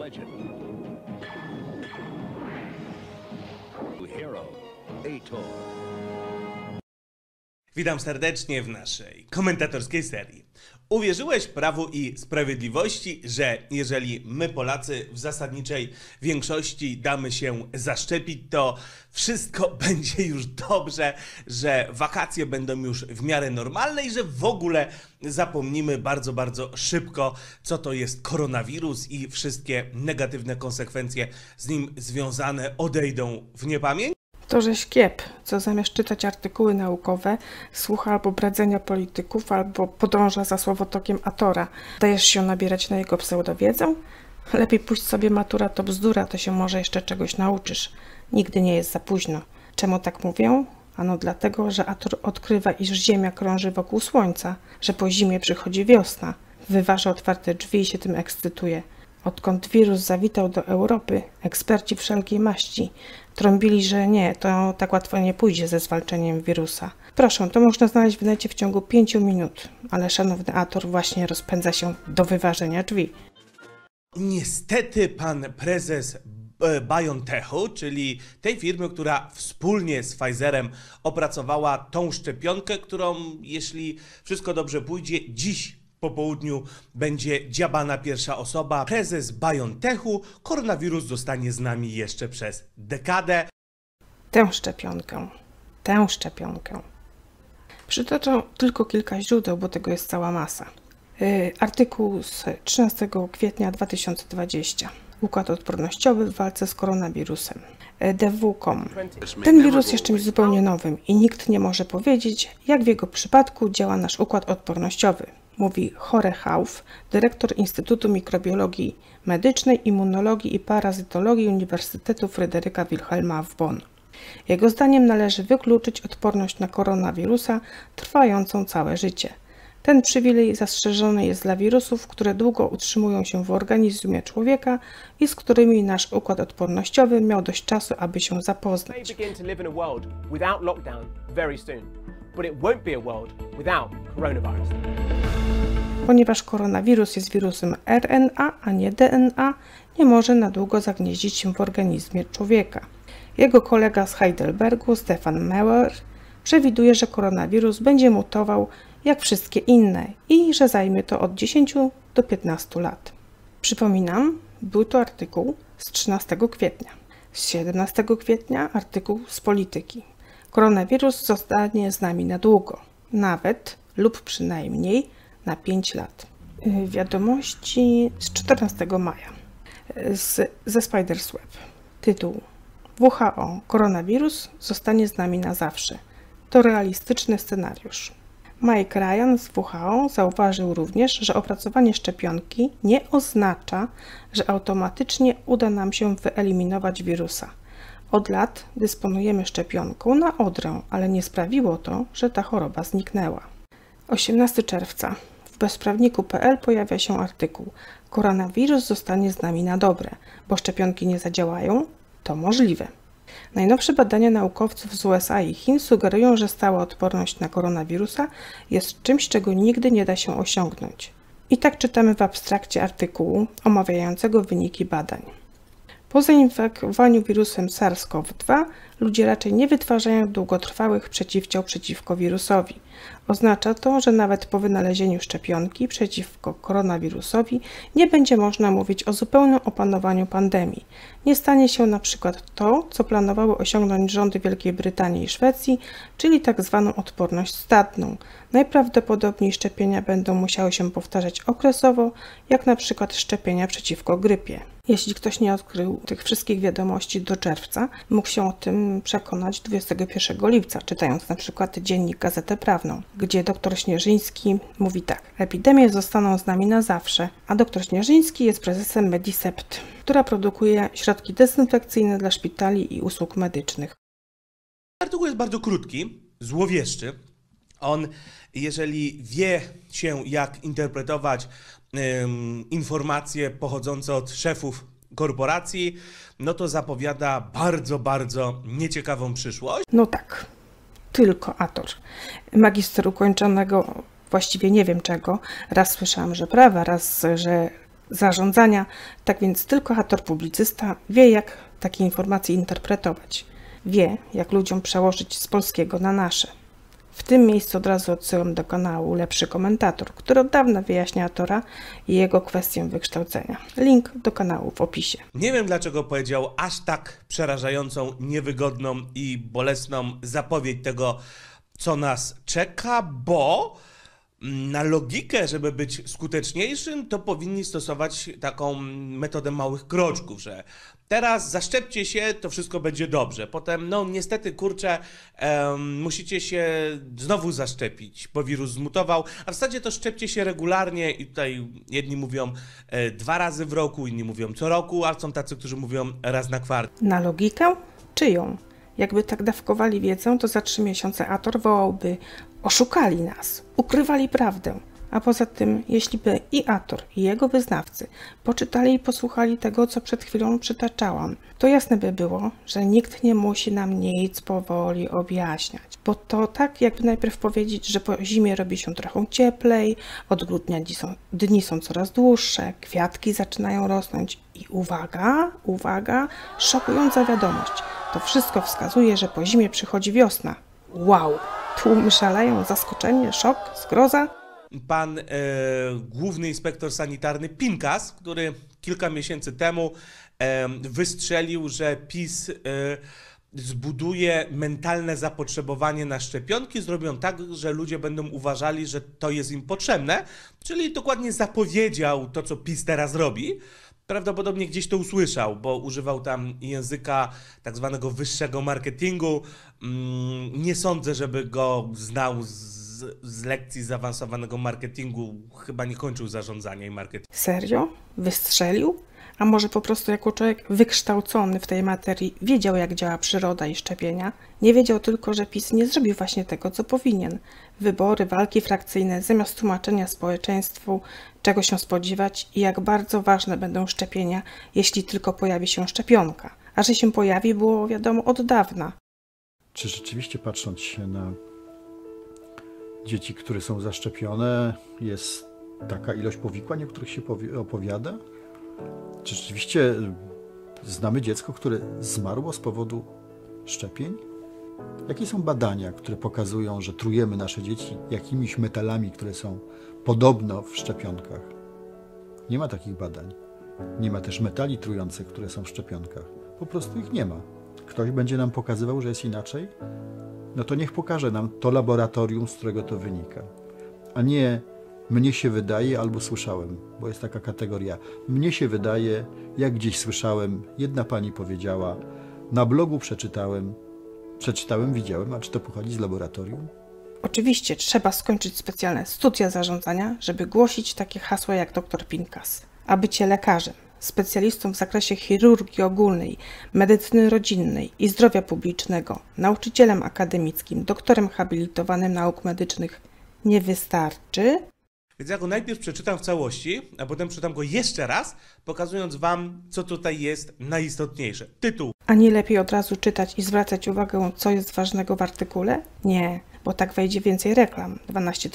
Witam serdecznie w naszej komentatorskiej serii. Uwierzyłeś Prawu i Sprawiedliwości, że jeżeli my Polacy w zasadniczej większości damy się zaszczepić, to wszystko będzie już dobrze, że wakacje będą już w miarę normalne i że w ogóle zapomnimy bardzo szybko, co to jest koronawirus i wszystkie negatywne konsekwencje z nim związane odejdą w niepamięć? To, żeś kiep, co zamiast czytać artykuły naukowe, słucha albo bradzenia polityków, albo podąża za słowotokiem Atora. Dajesz się nabierać na jego pseudowiedzę? Lepiej pójść sobie, matura to bzdura, to się może jeszcze czegoś nauczysz. Nigdy nie jest za późno. Czemu tak mówię? Ano dlatego, że Ator odkrywa, iż Ziemia krąży wokół Słońca, że po zimie przychodzi wiosna. Wyważa otwarte drzwi i się tym ekscytuje. Odkąd wirus zawitał do Europy, eksperci wszelkiej maści trąbili, że nie, to tak łatwo nie pójdzie ze zwalczeniem wirusa. Proszę, to można znaleźć w necie w ciągu 5 minut, ale szanowny Ator właśnie rozpędza się do wyważenia drzwi. Niestety pan prezes BioNTechu, czyli tej firmy, która wspólnie z Pfizerem opracowała tą szczepionkę, którą, jeśli wszystko dobrze pójdzie, dziś po południu będzie dziabana pierwsza osoba. Prezes BioNTechu, koronawirus zostanie z nami jeszcze przez dekadę. Tę szczepionkę. Przytoczę tylko kilka źródeł, bo tego jest cała masa. Artykuł z 13 kwietnia 2020. Układ odpornościowy w walce z koronawirusem. DW.com. Ten wirus jest czymś zupełnie nowym i nikt nie może powiedzieć, jak w jego przypadku działa nasz układ odpornościowy. Mówi Jorge Hauff, dyrektor Instytutu Mikrobiologii Medycznej, Immunologii i Parazytologii Uniwersytetu Fryderyka Wilhelma w Bonn. Jego zdaniem należy wykluczyć odporność na koronawirusa trwającą całe życie. Ten przywilej zastrzeżony jest dla wirusów, które długo utrzymują się w organizmie człowieka i z którymi nasz układ odpornościowy miał dość czasu, aby się zapoznać. Ponieważ koronawirus jest wirusem RNA, a nie DNA, nie może na długo zagnieździć się w organizmie człowieka. Jego kolega z Heidelbergu, Stefan Meurer, przewiduje, że koronawirus będzie mutował jak wszystkie inne i że zajmie to od 10 do 15 lat. Przypominam, był to artykuł z 13 kwietnia. Z 17 kwietnia artykuł z Polityki. Koronawirus zostanie z nami na długo, nawet lub przynajmniej na 5 lat. Wiadomości z 14 maja ze Spider's Web. Tytuł: WHO. Koronawirus zostanie z nami na zawsze. To realistyczny scenariusz. Mike Ryan z WHO zauważył również, że opracowanie szczepionki nie oznacza, że automatycznie uda nam się wyeliminować wirusa. Od lat dysponujemy szczepionką na odrę, ale nie sprawiło to, że ta choroba zniknęła. 18 czerwca. W bezprawniku.pl pojawia się artykuł: koronawirus zostanie z nami na dobre, bo szczepionki nie zadziałają? To możliwe. Najnowsze badania naukowców z USA i Chin sugerują, że stała odporność na koronawirusa jest czymś, czego nigdy nie da się osiągnąć. I tak czytamy w abstrakcie artykułu omawiającego wyniki badań. Po zainfekowaniu wirusem SARS-CoV-2 ludzie raczej nie wytwarzają długotrwałych przeciwciał przeciwko wirusowi. Oznacza to, że nawet po wynalezieniu szczepionki przeciwko koronawirusowi nie będzie można mówić o zupełnym opanowaniu pandemii. Nie stanie się na przykład to, co planowały osiągnąć rządy Wielkiej Brytanii i Szwecji, czyli tak zwaną odporność stadną. Najprawdopodobniej szczepienia będą musiały się powtarzać okresowo, jak na przykład szczepienia przeciwko grypie. Jeśli ktoś nie odkrył tych wszystkich wiadomości do czerwca, mógł się o tym przekonać 21 lipca, czytając na przykład dziennik Gazetę Prawną, gdzie dr Śnieżyński mówi tak: epidemie zostaną z nami na zawsze, a dr Śnieżyński jest prezesem Medisept, która produkuje środki dezynfekcyjne dla szpitali i usług medycznych. Artykuł jest bardzo krótki, złowieszczy. On, jeżeli wie się, jak interpretować informacje pochodzące od szefów korporacji, no to zapowiada bardzo nieciekawą przyszłość. No tak, tylko Ator. Magister ukończonego właściwie nie wiem czego. Raz słyszałam, że prawa, raz, że zarządzania, tak więc tylko aktor publicysta wie, jak takie informacje interpretować. Wie, jak ludziom przełożyć z polskiego na nasze. W tym miejscu od razu odsyłam do kanału Lepszy Komentator, który od dawna wyjaśnia aktora i jego kwestię wykształcenia. Link do kanału w opisie. Nie wiem, dlaczego powiedział aż tak przerażającą, niewygodną i bolesną zapowiedź tego, co nas czeka, bo na logikę, żeby być skuteczniejszym, to powinni stosować taką metodę małych kroczków, że teraz zaszczepcie się, to wszystko będzie dobrze. Potem, no niestety, kurczę, musicie się znowu zaszczepić, bo wirus zmutował, a w zasadzie to szczepcie się regularnie i tutaj jedni mówią 2 razy w roku, inni mówią co roku, a są tacy, którzy mówią raz na kwartał. Na logikę? Czyją? Jakby tak dawkowali wiedzę, to za 3 miesiące aktor wołałby: oszukali nas, ukrywali prawdę. A poza tym, jeśli by i aktor, i jego wyznawcy poczytali i posłuchali tego, co przed chwilą przytaczałam, to jasne by było, że nikt nie musi nam nic powoli objaśniać. Bo to tak, jakby najpierw powiedzieć, że po zimie robi się trochę cieplej, od grudnia dni są coraz dłuższe, kwiatki zaczynają rosnąć i uwaga, szokująca wiadomość. To wszystko wskazuje, że po zimie przychodzi wiosna. Wow! Tłumy szaleją, zaskoczenie, szok, zgroza. Pan główny inspektor sanitarny Pinkas, który kilka miesięcy temu wystrzelił, że PiS zbuduje mentalne zapotrzebowanie na szczepionki, zrobią tak, że ludzie będą uważali, że to jest im potrzebne, czyli dokładnie zapowiedział to, co PiS teraz robi. Prawdopodobnie gdzieś to usłyszał, bo używał tam języka tak zwanego wyższego marketingu. Nie sądzę, żeby go znał z lekcji zaawansowanego marketingu. Chyba nie kończył zarządzania i marketingu. Serio? Wystrzelił? A może po prostu jako człowiek wykształcony w tej materii wiedział, jak działa przyroda i szczepienia? Nie wiedział tylko, że PiS nie zrobił właśnie tego, co powinien. Wybory, walki frakcyjne, zamiast tłumaczenia społeczeństwu, czego się spodziewać i jak bardzo ważne będą szczepienia, jeśli tylko pojawi się szczepionka. A że się pojawi, było wiadomo od dawna. Czy rzeczywiście, patrząc się na dzieci, które są zaszczepione, jest taka ilość powikłań, o których się opowiada? Czy rzeczywiście znamy dziecko, które zmarło z powodu szczepień? Jakie są badania, które pokazują, że trujemy nasze dzieci jakimiś metalami, które są podobno w szczepionkach? Nie ma takich badań. Nie ma też metali trujących, które są w szczepionkach. Po prostu ich nie ma. Ktoś będzie nam pokazywał, że jest inaczej? No to niech pokaże nam to laboratorium, z którego to wynika. A nie mnie się wydaje albo słyszałem, bo jest taka kategoria. Mnie się wydaje, jak gdzieś słyszałem, jedna pani powiedziała, na blogu przeczytałem, widziałem, a czy to pochodzi z laboratorium? Oczywiście trzeba skończyć specjalne studia zarządzania, żeby głosić takie hasła jak dr Pinkas. A bycie lekarzem, specjalistą w zakresie chirurgii ogólnej, medycyny rodzinnej i zdrowia publicznego, nauczycielem akademickim, doktorem habilitowanym nauk medycznych nie wystarczy. Więc ja go najpierw przeczytam w całości, a potem przeczytam go jeszcze raz, pokazując wam, co tutaj jest najistotniejsze. Tytuł. A nie lepiej od razu czytać i zwracać uwagę, co jest ważnego w artykule? Nie, bo tak wejdzie więcej reklam. 12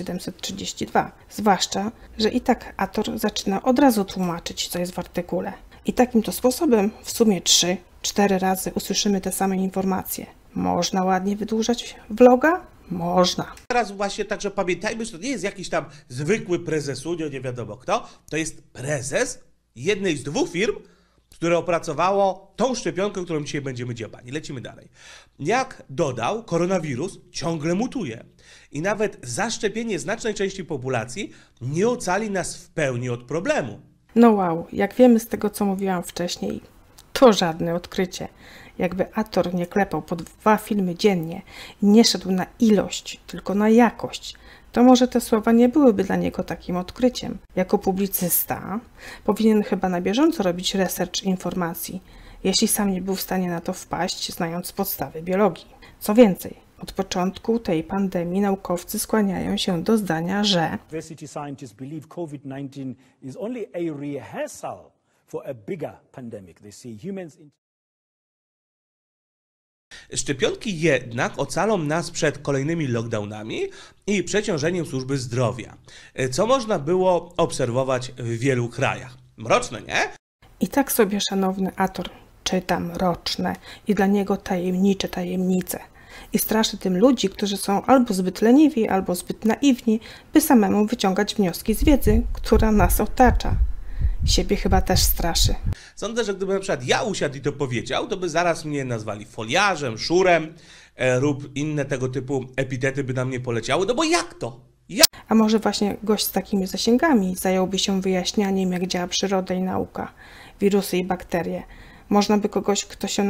732. Zwłaszcza, że i tak autor zaczyna od razu tłumaczyć, co jest w artykule. I takim to sposobem w sumie 3-4 razy usłyszymy te same informacje. Można ładnie wydłużać vloga? Można. Teraz właśnie także pamiętajmy, że to nie jest jakiś tam zwykły prezesunio, nie wiadomo kto. To jest prezes jednej z 2 firm, które opracowało tą szczepionkę, którą dzisiaj będziemy dziabani. Lecimy dalej. Jak dodał, koronawirus ciągle mutuje. I nawet zaszczepienie znacznej części populacji nie ocali nas w pełni od problemu. No wow, jak wiemy z tego, co mówiłam wcześniej, to żadne odkrycie. Jakby aktor nie klepał po 2 filmy dziennie i nie szedł na ilość, tylko na jakość, to może te słowa nie byłyby dla niego takim odkryciem. Jako publicysta powinien chyba na bieżąco robić research informacji, jeśli sam nie był w stanie na to wpaść, znając podstawy biologii. Co więcej, od początku tej pandemii naukowcy skłaniają się do zdania, że University scientists believe COVID-19 is only a rehearsal for a bigger pandemic. They see humans Szczepionki jednak ocalą nas przed kolejnymi lockdownami i przeciążeniem służby zdrowia, co można było obserwować w wielu krajach. Mroczne, nie? I tak sobie szanowny Ator czyta mroczne i dla niego tajemnicze tajemnice. I straszy tym ludzi, którzy są albo zbyt leniwi, albo zbyt naiwni, by samemu wyciągać wnioski z wiedzy, która nas otacza. Siebie chyba też straszy. Sądzę, że gdyby na przykład ja usiadł i to powiedział, to by zaraz mnie nazwali foliarzem, szurem lub inne tego typu epitety by na mnie poleciały, no bo jak to? A może właśnie gość z takimi zasięgami zająłby się wyjaśnianiem, jak działa przyroda i nauka, wirusy i bakterie. Można by kogoś, kto się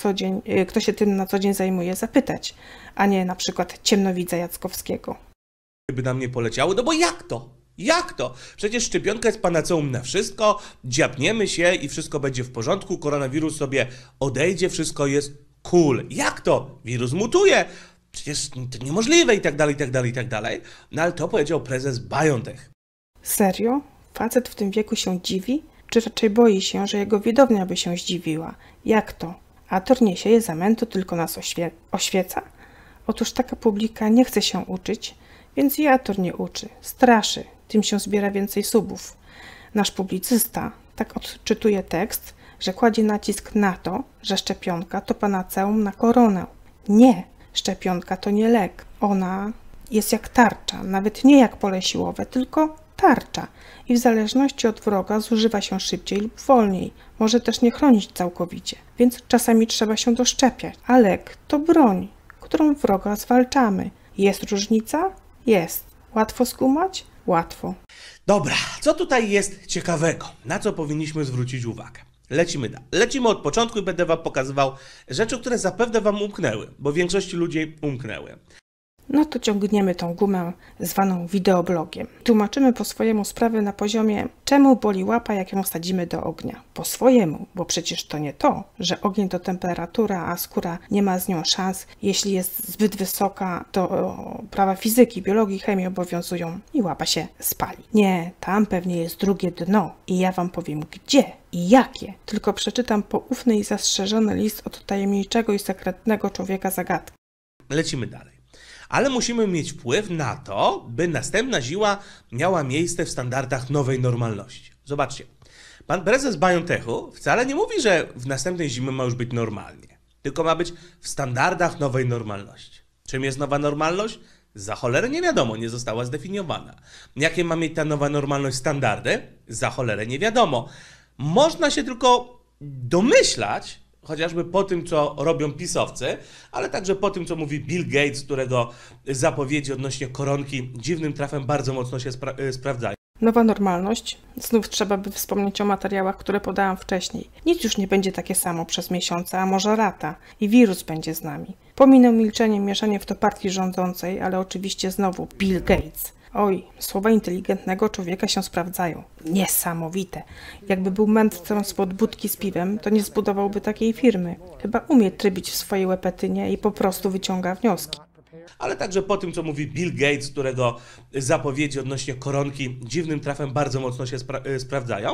tym na co dzień zajmuje, zapytać, a nie na przykład ciemnowidza Jackowskiego. By na mnie poleciały, no bo jak to? Jak to? Przecież szczepionka jest panaceum na wszystko, dziabniemy się i wszystko będzie w porządku, koronawirus sobie odejdzie, wszystko jest cool. Jak to? Wirus mutuje. Przecież to niemożliwe i tak dalej, i tak dalej, i tak dalej. No ale to powiedział prezes BioNTech. Serio? Facet w tym wieku się dziwi? Czy raczej boi się, że jego widownia by się zdziwiła? Jak to? Ator nie sieje zamętu, tylko nas oświeca? Otóż taka publika nie chce się uczyć, więc i Ator nie uczy. Straszy, tym się zbiera więcej subów. Nasz publicysta tak odczytuje tekst, że kładzie nacisk na to, że szczepionka to panaceum na koronę. Nie, szczepionka to nie lek. Ona jest jak tarcza, nawet nie jak pole siłowe, tylko tarcza i w zależności od wroga zużywa się szybciej lub wolniej. Może też nie chronić całkowicie, więc czasami trzeba się doszczepiać. A lek to broń, którą wroga zwalczamy. Jest różnica? Jest. Łatwo skumać? Łatwo. Dobra, co tutaj jest ciekawego? Na co powinniśmy zwrócić uwagę? Lecimy dalej. Lecimy od początku i będę wam pokazywał rzeczy, które zapewne wam umknęły, bo większości ludzi umknęły. No to ciągniemy tą gumę zwaną wideoblogiem. Tłumaczymy po swojemu sprawę na poziomie, czemu boli łapa, jak ją wsadzimy do ognia. Po swojemu, bo przecież to nie to, że ogień to temperatura, a skóra nie ma z nią szans. Jeśli jest zbyt wysoka, to prawa fizyki, biologii, chemii obowiązują i łapa się spali. Nie, tam pewnie jest drugie dno i ja wam powiem gdzie i jakie. Tylko przeczytam poufny i zastrzeżony list od tajemniczego i sekretnego człowieka zagadki. Lecimy dalej. Ale musimy mieć wpływ na to, by następna ziła miała miejsce w standardach nowej normalności. Zobaczcie, pan prezes BioNTechu wcale nie mówi, że w następnej zimy ma już być normalnie, tylko ma być w standardach nowej normalności. Czym jest nowa normalność? Za cholerę nie wiadomo, nie została zdefiniowana. Jakie ma mieć ta nowa normalność standardy? Za cholerę nie wiadomo. Można się tylko domyślać, chociażby po tym, co robią pisowcy, ale także po tym, co mówi Bill Gates, którego zapowiedzi odnośnie koronki dziwnym trafem bardzo mocno się sprawdzają. Nowa normalność. Znów trzeba by wspomnieć o materiałach, które podałam wcześniej. Nic już nie będzie takie samo przez miesiące, a może lata. I wirus będzie z nami. Pominę milczenie, mieszanie w to partii rządzącej, ale oczywiście znowu Bill Gates. Oj, słowa inteligentnego człowieka się sprawdzają. Niesamowite. Jakby był mędrcem spod budki z piwem, to nie zbudowałby takiej firmy. Chyba umie trybić w swojej łepetynie i po prostu wyciąga wnioski. Ale także po tym, co mówi Bill Gates, którego zapowiedzi odnośnie koronki dziwnym trafem bardzo mocno się sprawdzają,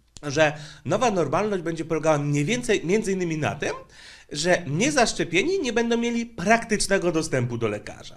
że nowa normalność będzie polegała mniej więcej między innymi na tym, że niezaszczepieni nie będą mieli praktycznego dostępu do lekarza.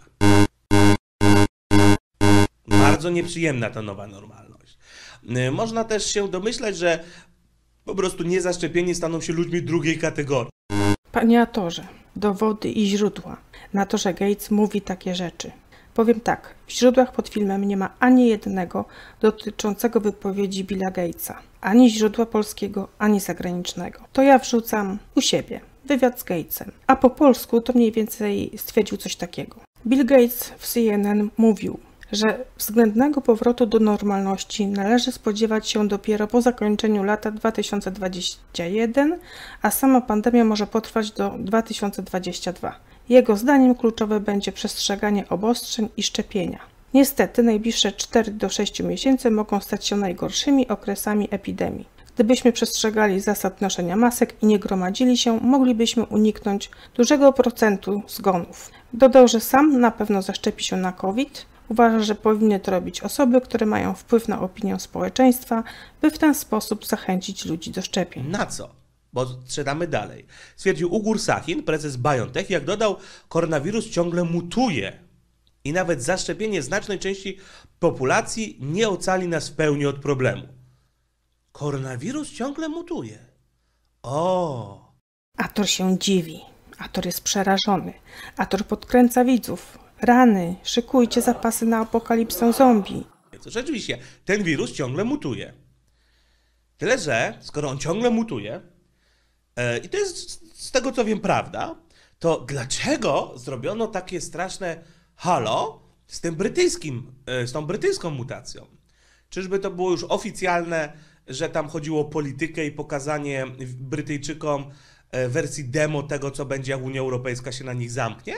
Bardzo nieprzyjemna ta nowa normalność. Można też się domyślać, że po prostu niezaszczepieni staną się ludźmi drugiej kategorii. Panie Atorze, dowody i źródła na to, że Gates mówi takie rzeczy. Powiem tak, w źródłach pod filmem nie ma ani jednego dotyczącego wypowiedzi Billa Gatesa. Ani źródła polskiego, ani zagranicznego. To ja wrzucam u siebie wywiad z Gatesem. A po polsku to mniej więcej stwierdził coś takiego. Bill Gates w CNN mówił, że względnego powrotu do normalności należy spodziewać się dopiero po zakończeniu lata 2021, a sama pandemia może potrwać do 2022. Jego zdaniem kluczowe będzie przestrzeganie obostrzeń i szczepienia. Niestety najbliższe 4 do 6 miesięcy mogą stać się najgorszymi okresami epidemii. Gdybyśmy przestrzegali zasad noszenia masek i nie gromadzili się, moglibyśmy uniknąć dużego procentu zgonów. Dodał, że sam na pewno zaszczepi się na COVID. Uważa, że powinny to robić osoby, które mają wpływ na opinię społeczeństwa, by w ten sposób zachęcić ludzi do szczepień. Na co? bo czytamy dalej. Stwierdził Ugur Sahin, prezes BioNTech, jak dodał, koronawirus ciągle mutuje i nawet zaszczepienie znacznej części populacji nie ocali nas w pełni od problemu. Koronawirus ciągle mutuje. O! Ator się dziwi. Ator jest przerażony. Ator podkręca widzów. Rany, szykujcie zapasy na apokalipsę zombie. Rzeczywiście, ten wirus ciągle mutuje. Tyle, że skoro on ciągle mutuje, i to jest z tego co wiem prawda, to dlaczego zrobiono takie straszne halo z tym z tą brytyjską mutacją? Czyżby to było już oficjalne, że tam chodziło o politykę i pokazanie Brytyjczykom wersji demo tego, co będzie, jak Unia Europejska się na nich zamknie?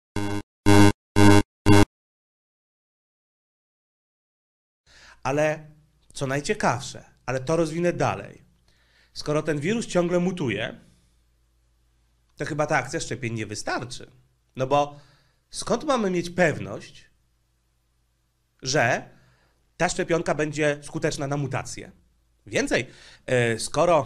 Ale co najciekawsze, ale to rozwinę dalej. Skoro ten wirus ciągle mutuje, to chyba ta akcja szczepień nie wystarczy. No bo skąd mamy mieć pewność, że ta szczepionka będzie skuteczna na mutację? Więcej, skoro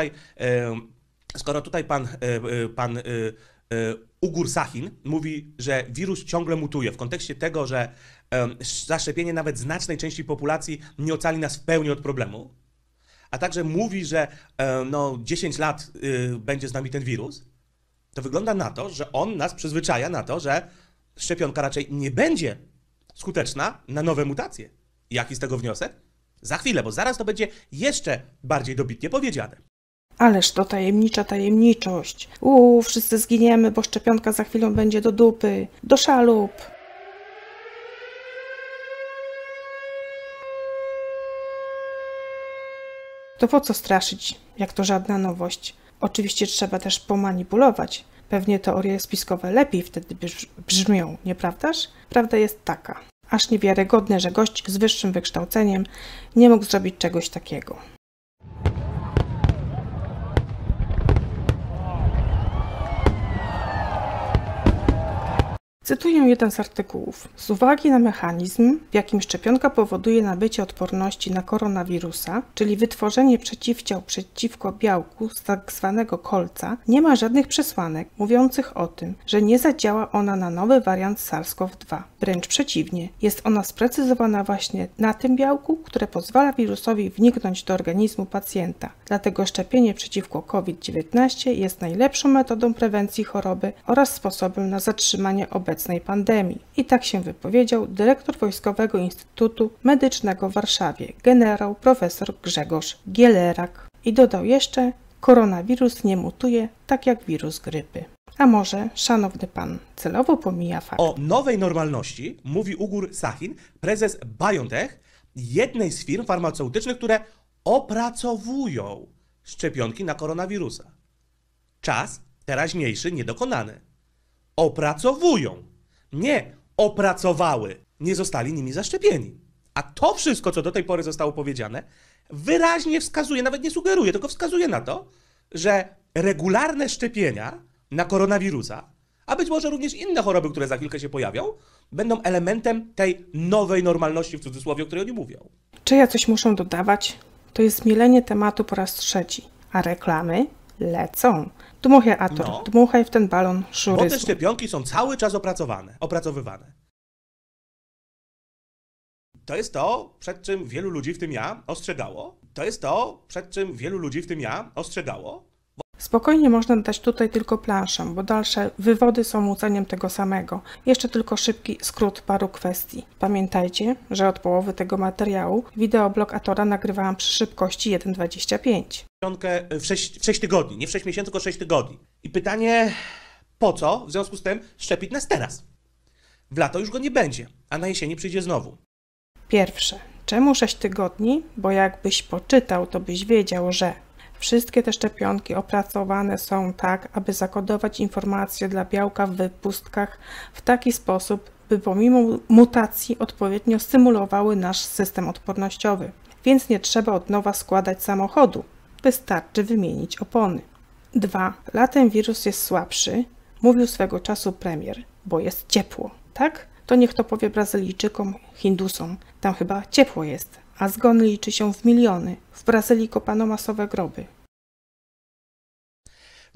tutaj pan Ugur Sahin mówi, że wirus ciągle mutuje w kontekście tego, że zaszczepienie nawet znacznej części populacji nie ocali nas w pełni od problemu, a także mówi, że 10 lat będzie z nami ten wirus, to wygląda na to, że on nas przyzwyczaja na to, że szczepionka raczej nie będzie skuteczna na nowe mutacje. Jaki z tego wniosek? Za chwilę, bo zaraz to będzie jeszcze bardziej dobitnie powiedziane. Ależ to tajemnicza tajemniczość. Wszyscy zginiemy, bo szczepionka za chwilę będzie do dupy. Do szalup. To po co straszyć, jak to żadna nowość? Oczywiście trzeba też pomanipulować. Pewnie teorie spiskowe lepiej wtedy brzmią, nieprawdaż? Prawda jest taka. Aż niewiarygodne, że gość z wyższym wykształceniem nie mógł zrobić czegoś takiego. Cytuję jeden z artykułów. Z uwagi na mechanizm, w jakim szczepionka powoduje nabycie odporności na koronawirusa, czyli wytworzenie przeciwciał przeciwko białku z tzw. kolca, nie ma żadnych przesłanek mówiących o tym, że nie zadziała ona na nowy wariant SARS-CoV-2. Wręcz przeciwnie, jest ona sprecyzowana właśnie na tym białku, które pozwala wirusowi wniknąć do organizmu pacjenta. Dlatego szczepienie przeciwko COVID-19 jest najlepszą metodą prewencji choroby oraz sposobem na zatrzymanie obecnej pandemii. I tak się wypowiedział dyrektor Wojskowego Instytutu Medycznego w Warszawie, generał profesor Grzegorz Gielerak. I dodał jeszcze, koronawirus nie mutuje tak jak wirus grypy. A może, szanowny pan, celowo pomija fakt. O nowej normalności mówi Ugur Sahin, prezes BioNTech, jednej z firm farmaceutycznych, które opracowują szczepionki na koronawirusa. Czas teraźniejszy niedokonany. Opracowują, nie opracowały, nie zostali nimi zaszczepieni. A to wszystko, co do tej pory zostało powiedziane, wyraźnie wskazuje, nawet nie sugeruje, tylko wskazuje na to, że regularne szczepienia na koronawirusa, a być może również inne choroby, które za chwilkę się pojawią, będą elementem tej nowej normalności, w cudzysłowie, o której oni mówią. Czy ja coś muszę dodawać? To jest zmielenie tematu po raz trzeci, a reklamy lecą. Dmuchaj, Ator, dmuchaj w ten balon szuryzmu. Bo te szczepionki są cały czas opracowywane. To jest to, przed czym wielu ludzi, w tym ja, ostrzegało. Spokojnie można dać tutaj tylko planszę, bo dalsze wywody są łuceniem tego samego. Jeszcze tylko szybki skrót paru kwestii. Pamiętajcie, że od połowy tego materiału wideoblog Atora nagrywałam przy szybkości 1,25. Szczepionkę w 6 tygodni, nie w 6 miesięcy, tylko 6 tygodni. I pytanie, po co w związku z tym szczepić nas teraz? W lato już go nie będzie, a na jesieni przyjdzie znowu. Pierwsze, czemu 6 tygodni? Bo jakbyś poczytał, to byś wiedział, że wszystkie te szczepionki opracowane są tak, aby zakodować informacje dla białka w wypustkach w taki sposób, by pomimo mutacji odpowiednio stymulowały nasz system odpornościowy. Więc nie trzeba od nowa składać samochodu. Wystarczy wymienić opony. 2. Latem wirus jest słabszy, mówił swego czasu premier, bo jest ciepło, tak? To niech to powie Brazylijczykom, Hindusom. Tam chyba ciepło jest, a zgon liczy się w miliony. W Brazylii kopano masowe groby.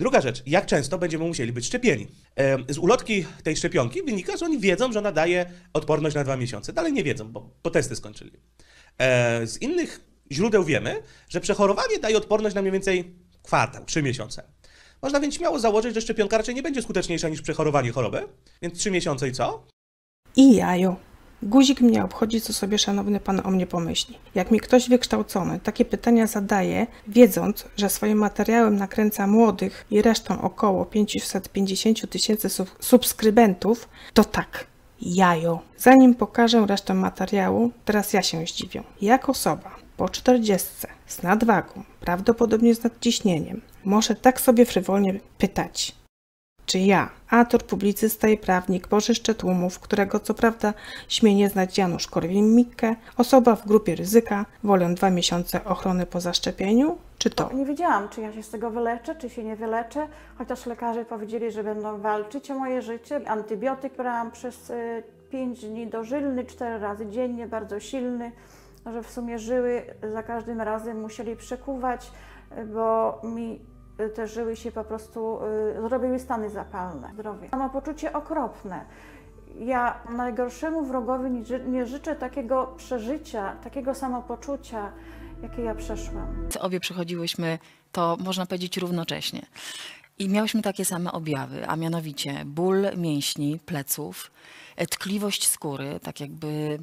Druga rzecz, jak często będziemy musieli być szczepieni? Z ulotki tej szczepionki wynika, że oni wiedzą, że ona daje odporność na 2 miesiące. Dalej nie wiedzą, bo testy skończyli. Z innych źródeł wiemy, że przechorowanie daje odporność na mniej więcej kwartał, 3 miesiące. Można więc śmiało założyć, że szczepionka raczej nie będzie skuteczniejsza niż przechorowanie choroby. Więc 3 miesiące i co? I jajo. Guzik mnie obchodzi, co sobie szanowny pan o mnie pomyśli. Jak mi ktoś wykształcony takie pytania zadaje, wiedząc, że swoim materiałem nakręca młodych i resztą około 550 000 subskrybentów, to tak, jajo. Zanim pokażę resztę materiału, teraz ja się zdziwię. Jak osoba po 40 z nadwagą, prawdopodobnie z nadciśnieniem, może tak sobie frywolnie pytać, czy ja, autor, publicysta i prawnik, bożyszcze tłumów, którego co prawda śmie nie znać Janusz Korwin-Mikke, osoba w grupie ryzyka, wolę 2 miesiące ochrony po zaszczepieniu, czy to? Nie wiedziałam, czy ja się z tego wyleczę, czy się nie wyleczę, chociaż lekarze powiedzieli, że będą walczyć o moje życie. Antybiotyk brałam przez 5 dni dożylny, 4 razy dziennie, bardzo silny, że w sumie żyły za każdym razem musieli przekuwać, bo mi te żyły się po prostu zrobiły stany zapalne, zdrowie. Samopoczucie okropne. Ja najgorszemu wrogowi nie życzę takiego przeżycia, takiego samopoczucia, jakie ja przeszłam. Obie przechodziłyśmy to, można powiedzieć, równocześnie. I miałyśmy takie same objawy, a mianowicie ból mięśni, pleców, tkliwość skóry, tak jakby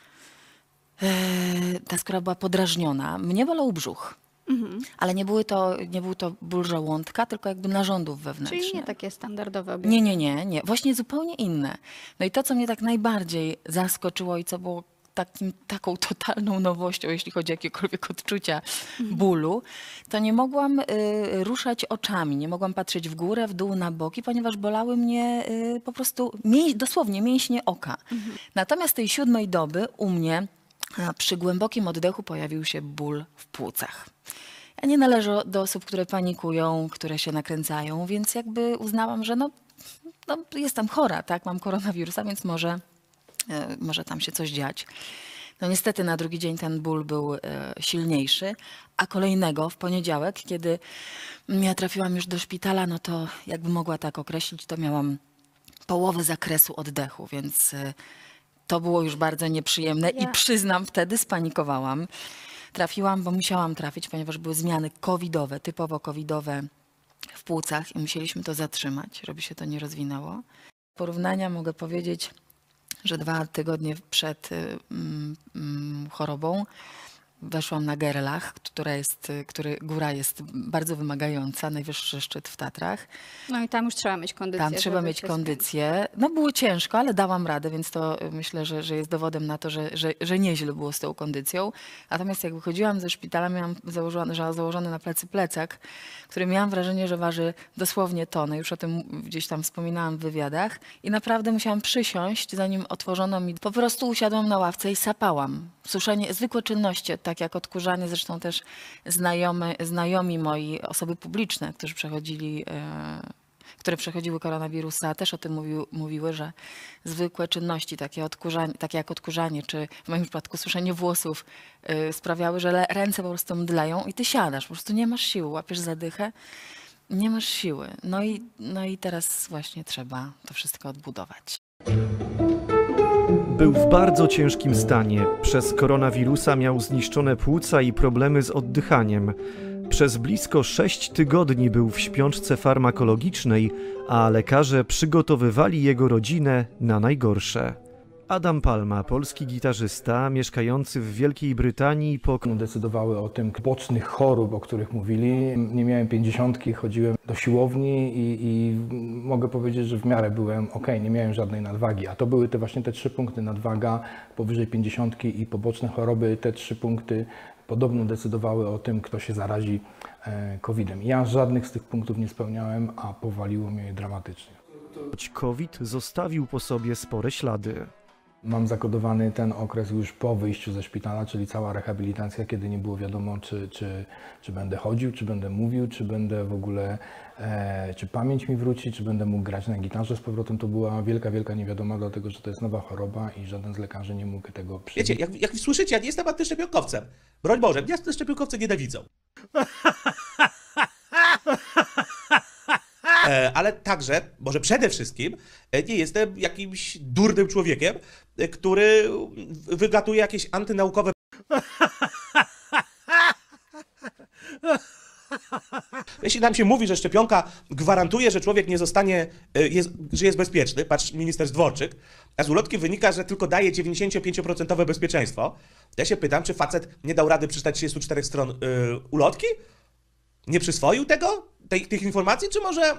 ta skóra była podrażniona. Mnie bolał brzuch. Ale nie był to ból żołądka, tylko jakby narządów wewnętrznych. Czyli nie takie standardowe objawy? Nie. Właśnie zupełnie inne. No i to, co mnie tak najbardziej zaskoczyło i co było taką totalną nowością, jeśli chodzi o jakiekolwiek odczucia bólu, to nie mogłam ruszać oczami, nie mogłam patrzeć w górę, w dół, na boki, ponieważ bolały mnie po prostu dosłownie mięśnie oka. Natomiast tej 7. doby u mnie przy głębokim oddechu pojawił się ból w płucach. Ja nie należę do osób, które panikują, które się nakręcają, więc jakby uznałam, że no jestem chora, tak, mam koronawirusa, więc może tam się coś dziać. No niestety na drugi dzień ten ból był silniejszy, a kolejnego w poniedziałek, kiedy ja trafiłam już do szpitala, no to jakby mogła tak określić, to miałam połowę zakresu oddechu, więc to było już bardzo nieprzyjemne i przyznam, wtedy spanikowałam. Trafiłam, bo musiałam trafić, ponieważ były zmiany covidowe, typowo covidowe w płucach i musieliśmy to zatrzymać, żeby się to nie rozwinęło. Porównania mogę powiedzieć, że 2 tygodnie przed chorobą weszłam na Gerlach, góra jest bardzo wymagająca, najwyższy szczyt w Tatrach. No i tam już trzeba mieć kondycję. Tam trzeba mieć kondycję. No było ciężko, ale dałam radę, więc to myślę, że jest dowodem na to, że nieźle było z tą kondycją. Natomiast jak wychodziłam ze szpitala, miałam założony na plecy plecak, który miałam wrażenie, że waży dosłownie tonę. Już o tym gdzieś tam wspominałam w wywiadach. I naprawdę musiałam przysiąść, zanim otworzono mi. Po prostu usiadłam na ławce i sapałam. Suszenie, zwykłe czynności, tak jak odkurzanie, zresztą też znajomi moi, osoby publiczne, które przechodziły koronawirusa, też o tym mówiły, że zwykłe czynności, takie jak odkurzanie, czy w moim przypadku suszenie włosów, sprawiały, że ręce po prostu mdleją i ty siadasz, po prostu nie masz siły, łapiesz zadychę, nie masz siły. No i teraz właśnie trzeba to wszystko odbudować. Był w bardzo ciężkim stanie. Przez koronawirusa miał zniszczone płuca i problemy z oddychaniem. Przez blisko 6 tygodni był w śpiączce farmakologicznej, a lekarze przygotowywali jego rodzinę na najgorsze. Adam Palma, polski gitarzysta, mieszkający w Wielkiej Brytanii decydowały o tym bocznych chorób, o których mówili. Nie miałem 50, chodziłem do siłowni i mogę powiedzieć, że w miarę byłem ok, nie miałem żadnej nadwagi. A to były właśnie te 3 punkty: nadwaga, powyżej 50 i poboczne choroby. Te 3 punkty podobno decydowały o tym, kto się zarazi COVID-em. Ja żadnych z tych punktów nie spełniałem, a powaliło mnie dramatycznie. Choć COVID zostawił po sobie spore ślady. Mam zakodowany ten okres już po wyjściu ze szpitala, czyli cała rehabilitacja, kiedy nie było wiadomo, czy będę chodził, czy będę mówił, czy będę w ogóle, czy pamięć mi wróci, czy będę mógł grać na gitarze z powrotem. To była wielka niewiadoma, dlatego że to jest nowa choroba i żaden z lekarzy nie mógł tego przewidzieć. Wiecie, jak słyszycie, ja nie jestem antyszczepionkowcem. Broń Boże, mnie antyszczepionkowcy nienawidzą. Ale także, może przede wszystkim, nie jestem jakimś durnym człowiekiem, który wygatuje jakieś antynaukowe Jeśli nam się mówi, że szczepionka gwarantuje, że człowiek nie zostanie, że jest bezpieczny, patrz minister Dworczyk, a z ulotki wynika, że tylko daje 95% bezpieczeństwo, ja się pytam, czy facet nie dał rady przeczytać 34 stron ulotki? Nie przyswoił tych informacji, czy może...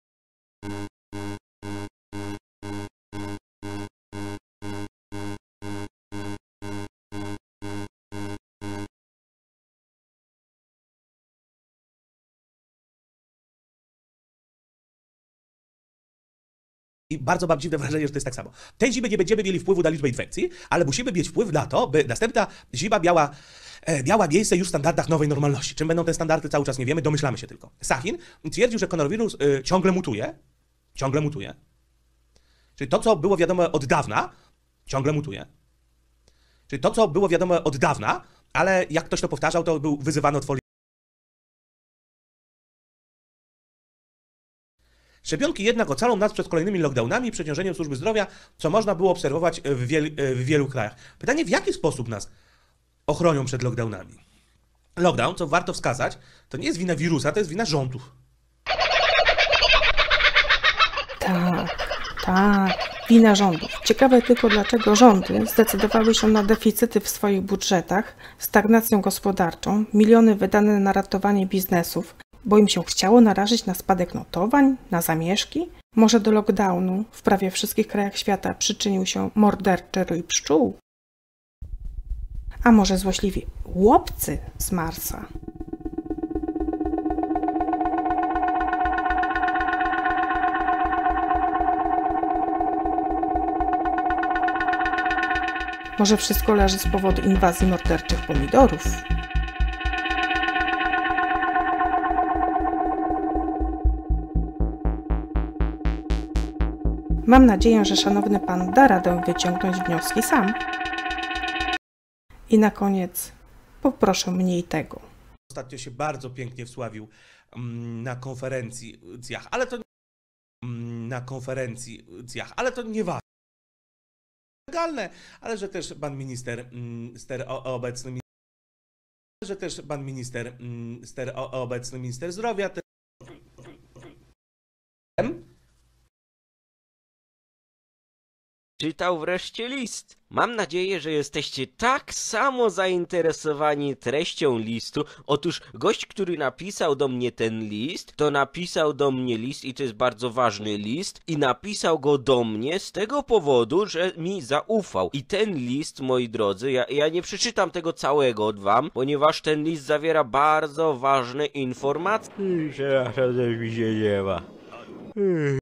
I bardzo mam dziwne wrażenie, że to jest tak samo. Tej zimy nie będziemy mieli wpływu na liczbę infekcji, ale musimy mieć wpływ na to, by następna zima miała miejsce już w standardach nowej normalności. Czym będą te standardy, cały czas nie wiemy, domyślamy się tylko. Sachin twierdził, że koronawirus ciągle mutuje. Ciągle mutuje. Czyli to, co było wiadome od dawna, ciągle mutuje. Czyli to, co było wiadome od dawna, ale jak ktoś to powtarzał, to był wyzywany od folii. Szczepionki jednak ocalą nas przed kolejnymi lockdownami i przeciążeniem służby zdrowia, co można było obserwować w wielu krajach. Pytanie, w jaki sposób nas ochronią przed lockdownami? Lockdown, co warto wskazać, to nie jest wina wirusa, to jest wina rządów. Tak, wina rządów. Ciekawe tylko, dlaczego rządy zdecydowały się na deficyty w swoich budżetach, stagnację gospodarczą, miliony wydane na ratowanie biznesów, bo im się chciało narazić na spadek notowań, na zamieszki? Może do lockdownu w prawie wszystkich krajach świata przyczynił się morderczy rój pszczół? A może złośliwi łopcy z Marsa? Może wszystko leży z powodu inwazji morderczych pomidorów? Mam nadzieję, że szanowny pan da radę wyciągnąć wnioski sam. I na koniec poproszę mniej tego. Ostatnio się bardzo pięknie wsławił na konferencjach, ale to nie ważne. Legalne, ale że też pan minister obecny minister zdrowia czytał wreszcie list. Mam nadzieję, że jesteście tak samo zainteresowani treścią listu. Otóż gość, który napisał do mnie ten list, to napisał do mnie list i to jest bardzo ważny list i napisał go do mnie z tego powodu, że mi zaufał. I ten list, moi drodzy, ja nie przeczytam tego całego od wam, ponieważ ten list zawiera bardzo ważne informacje. Przepraszam, że mi się nie ma.